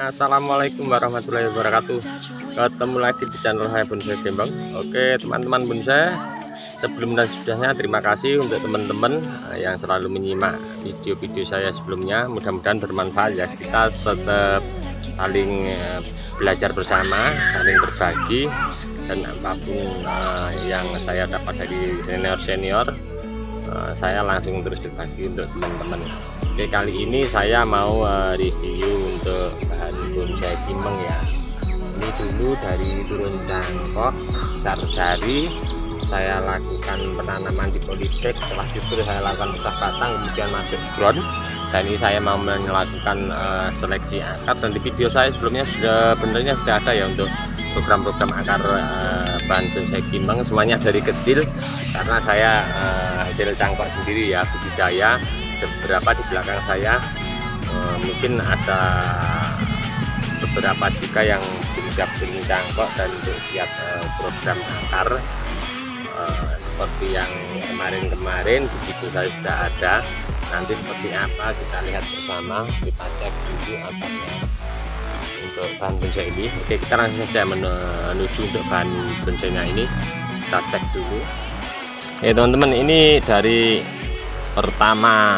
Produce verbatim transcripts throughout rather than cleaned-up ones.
Assalamualaikum warahmatullahi wabarakatuh. Ketemu lagi di channel saya Bonsai Gembong. Oke teman-teman bonsai, sebelum dan sudahnya terima kasih untuk teman-teman yang selalu menyimak video-video saya sebelumnya. Mudah-mudahan bermanfaat ya. Kita tetap saling belajar bersama, saling berbagi, dan apapun uh, yang saya dapat dari senior-senior, uh, saya langsung terus berbagi untuk teman-teman. Oke, kali ini saya mau uh, review untuk bahan bonsai kimeng ya. Ini dulu dari turun cangkok besar jari, saya lakukan penanaman di polybag. Setelah itu saya lakukan pecah batang, kemudian masuk ground. Dan ini saya mau melakukan uh, seleksi akar, dan di video saya sebelumnya sudah benernya sudah ada ya untuk program-program akar uh, bahan bonsai kimeng, semuanya dari kecil karena saya uh, hasil cangkok sendiri ya, budidaya. Beberapa di belakang saya uh, mungkin ada beberapa juga yang belum siap turun cangkok dan untuk siap uh, program akar uh, seperti yang kemarin-kemarin. Begitu saya sudah ada, nanti seperti apa kita lihat bersama, kita cek dulu akarnya untuk bahan bonsai ini. Oke, kita langsung saja menuju untuk bahan bonsainya ini, kita cek dulu. Oke teman-teman, ini dari pertama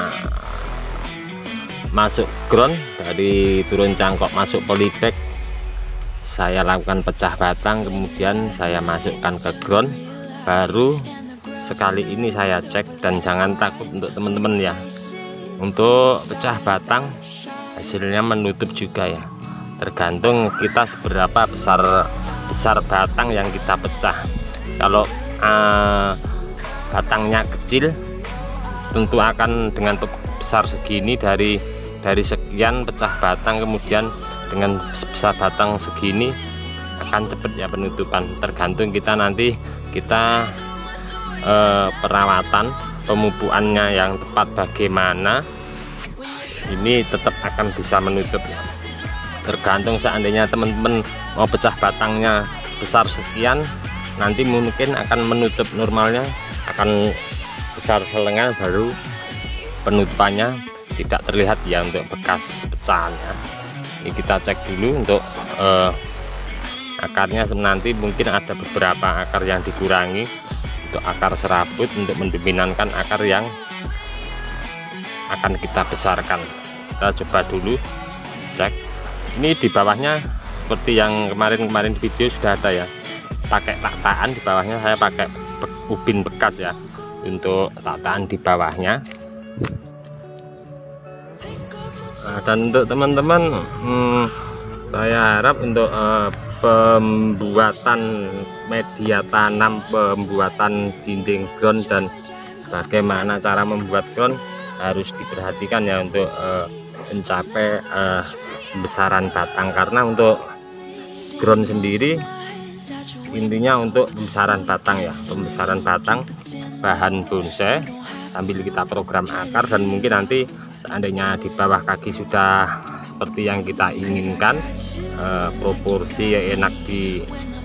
masuk ground, dari turun cangkok masuk polybag, saya lakukan pecah batang, kemudian saya masukkan ke ground. Baru sekali ini saya cek, dan jangan takut untuk teman-teman ya, untuk pecah batang hasilnya menutup juga ya, tergantung kita seberapa besar besar batang yang kita pecah. Kalau uh, batangnya kecil, tentu akan dengan besar segini, dari dari sekian pecah batang, kemudian dengan besar batang segini akan cepat ya penutupan. Tergantung kita nanti kita eh, perawatan pemupukannya yang tepat bagaimana, ini tetap akan bisa menutup ya. Tergantung seandainya teman-teman mau pecah batangnya sebesar sekian, nanti mungkin akan menutup normalnya akan besar selengan, baru penutupannya tidak terlihat ya untuk bekas pecahannya. Ini kita cek dulu untuk uh, akarnya. Nanti mungkin ada beberapa akar yang dikurangi untuk akar serabut, untuk mendominankan akar yang akan kita besarkan. Kita coba dulu cek. Ini di bawahnya seperti yang kemarin-kemarin di video sudah ada ya, pakai tataan. Di bawahnya saya pakai ubin bekas ya untuk tataan di bawahnya. Nah, dan untuk teman-teman, hmm, saya harap untuk uh, pembuatan media tanam, pembuatan dinding ground, dan bagaimana cara membuat ground harus diperhatikan ya untuk uh, mencapai uh, pembesaran batang. Karena untuk ground sendiri intinya untuk pembesaran batang ya, pembesaran batang bahan bonsai sambil kita program akar. Dan mungkin nanti seandainya di bawah kaki sudah seperti yang kita inginkan, eh, proporsi enak di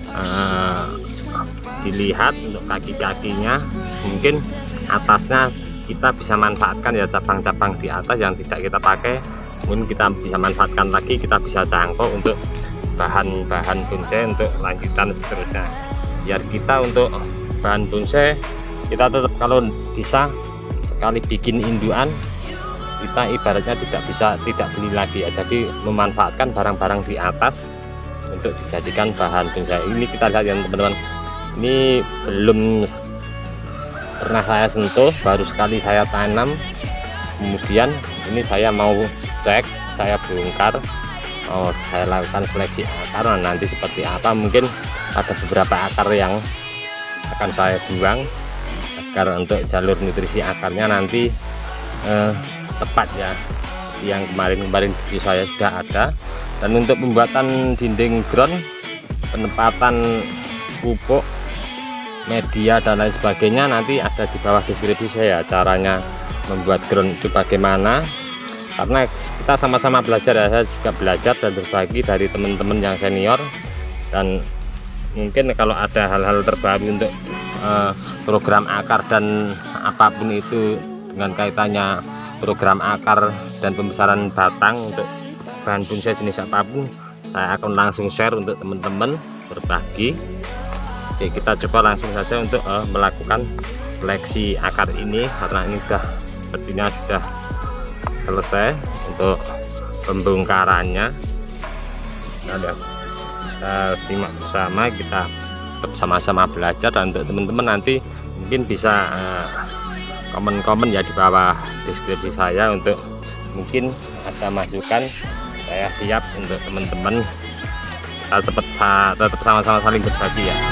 eh, dilihat untuk kaki-kakinya, mungkin atasnya kita bisa manfaatkan ya, cabang-cabang di atas yang tidak kita pakai mungkin kita bisa manfaatkan lagi, kita bisa jangkau untuk bahan-bahan bonsai untuk lanjutan seterusnya. Biar kita untuk bahan bonsai kita tetap, kalau bisa sekali bikin indukan, kita ibaratnya tidak bisa tidak beli lagi ya, jadi memanfaatkan barang-barang di atas untuk dijadikan bahan bonsai. Ini kita lihat ya teman-teman, ini belum pernah saya sentuh, baru sekali saya tanam. Kemudian ini saya mau cek, saya bongkar, oh saya lakukan seleksi akar. Nah, nanti seperti apa, mungkin ada beberapa akar yang akan saya buang agar untuk jalur nutrisi akarnya nanti eh, tepat ya, yang kemarin-kemarin video saya sudah ada. Dan untuk pembuatan dinding ground, penempatan pupuk, media dan lain sebagainya, nanti ada di bawah deskripsi saya caranya membuat ground itu bagaimana. Karena kita sama-sama belajar ya, saya juga belajar dan berbagi dari teman-teman yang senior. Dan mungkin kalau ada hal-hal terbaru untuk uh, program akar dan apapun itu dengan kaitannya program akar dan pembesaran batang untuk bahan bonsai jenis apapun saya akan langsung share untuk teman-teman, berbagi. Oke, kita coba langsung saja untuk uh, melakukan seleksi akar ini, karena ini sudah sepertinya sudah selesai untuk pembongkarannya. Nah, kita simak bersama, kita tetap sama-sama belajar, dan untuk teman-teman nanti mungkin bisa komen-komen uh, ya di bawah deskripsi saya, untuk mungkin ada masukan. Saya siap untuk teman-teman, kita tetap tetap sama-sama saling berbagi ya.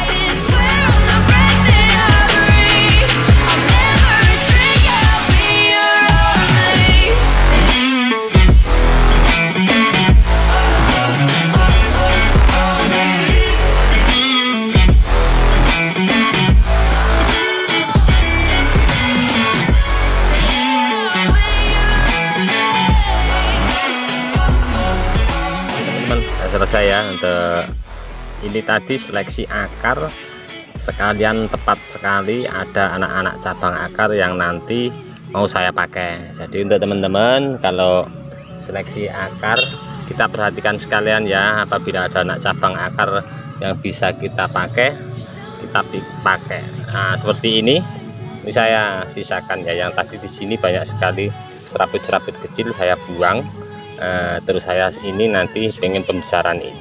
Selesai ya untuk ini tadi seleksi akar, sekalian tepat sekali ada anak-anak cabang akar yang nanti mau saya pakai. Jadi untuk teman-teman, kalau seleksi akar kita perhatikan sekalian ya, apabila ada anak cabang akar yang bisa kita pakai, kita pakai. Nah, seperti ini ini saya sisakan ya, yang tadi di sini banyak sekali serabut-serabut kecil saya buang. Uh, terus saya ini nanti pengen pembesaran ini.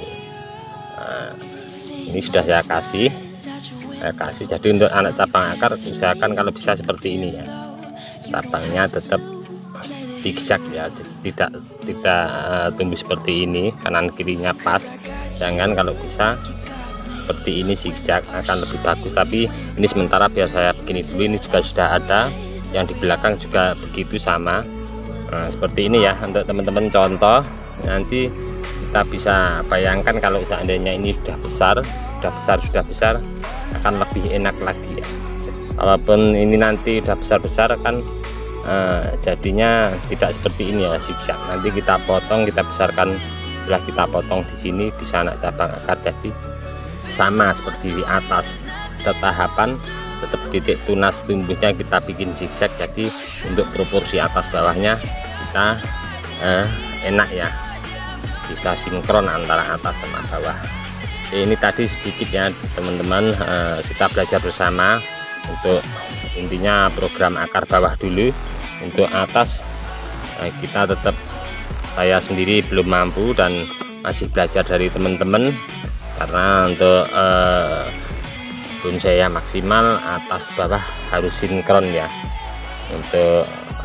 Uh, ini sudah saya kasih, saya kasih. Jadi untuk anak cabang akar usahakan kalau bisa seperti ini ya, cabangnya tetap zigzag ya, tidak tidak uh, tumbuh seperti ini kanan kirinya pas. Jangan, kalau bisa seperti ini zigzag akan lebih bagus. Tapi ini sementara biar saya begini dulu. Ini juga sudah ada, yang di belakang juga begitu sama. Nah, seperti ini ya untuk teman-teman contoh. Nanti kita bisa bayangkan kalau seandainya ini sudah besar, sudah besar, sudah besar akan lebih enak lagi ya. Walaupun ini nanti sudah besar-besar kan eh, jadinya tidak seperti ini ya, zigzag. Nanti kita potong, kita besarkan, setelah kita potong di sini bisa anak cabang akar jadi sama seperti di atas. Ada tahapan tetap titik tunas tumbuhnya kita bikin zigzag, jadi untuk proporsi atas bawahnya kita eh, enak ya, bisa sinkron antara atas sama bawah. Oke, ini tadi sedikit ya teman-teman, eh, kita belajar bersama. Untuk intinya program akar bawah dulu, untuk atas eh, kita tetap, saya sendiri belum mampu dan masih belajar dari teman-teman, karena untuk eh, bonsai ya maksimal atas bawah harus sinkron ya. Untuk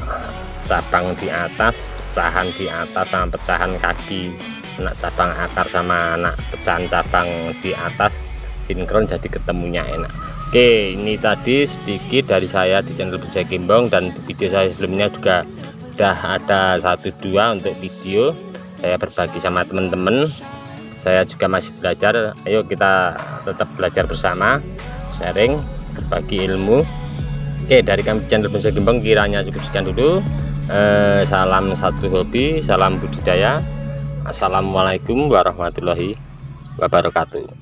cabang di atas, pecahan di atas sama pecahan kaki anak cabang akar sama anak pecahan cabang di atas sinkron, jadi ketemunya enak. Oke, ini tadi sedikit dari saya di channel Bonsai Gembong, dan di video saya sebelumnya juga udah ada satu dua untuk video saya berbagi sama teman-teman. Saya juga masih belajar, ayo kita tetap belajar bersama, sharing, berbagi ilmu. Oke, dari kami di channel Bonsai Gembong kiranya cukup sekian dulu. eh, Salam satu hobi, salam budidaya. Assalamualaikum warahmatullahi wabarakatuh.